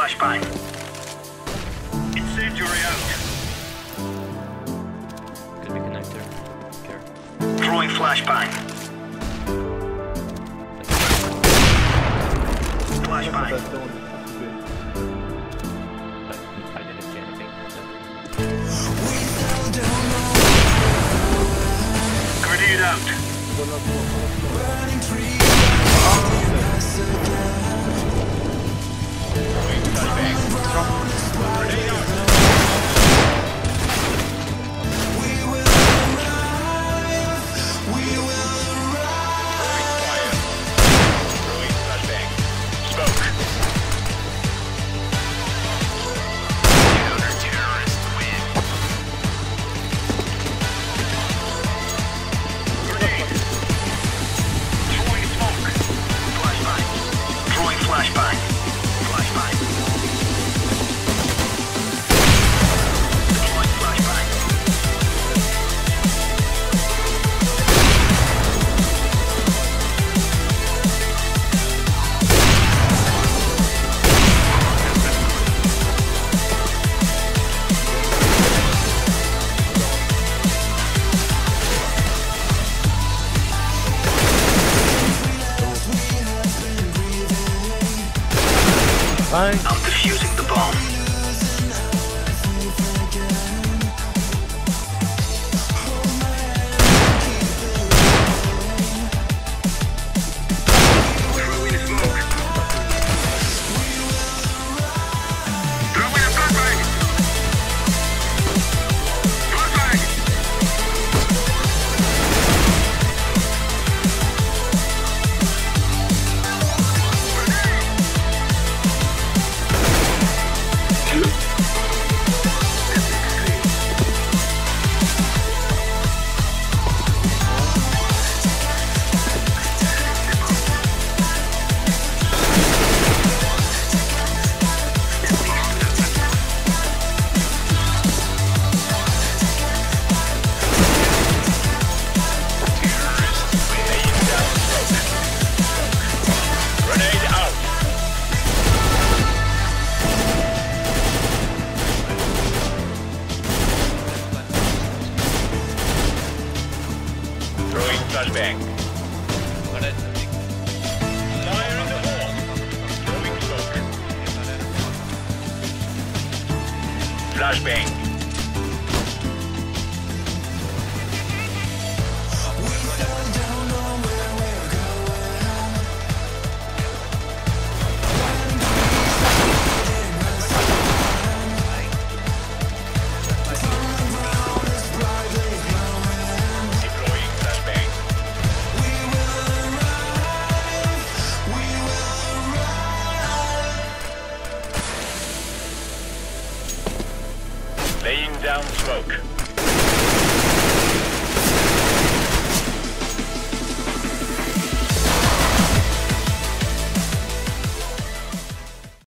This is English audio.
flashbang. Incendiary out. Could be connector. Care. Throwing flashbang. Flashbang. I didn't see anything. Grenade out. Flashbang. Flashbang. Deploying flashbang. Fine. I'm defusing the bomb. Throwing smoke. Throwing a flashbang. Flashbang. Flashbang. Fire in the hole. Throwing smoke. Flashbang. Laying down smoke.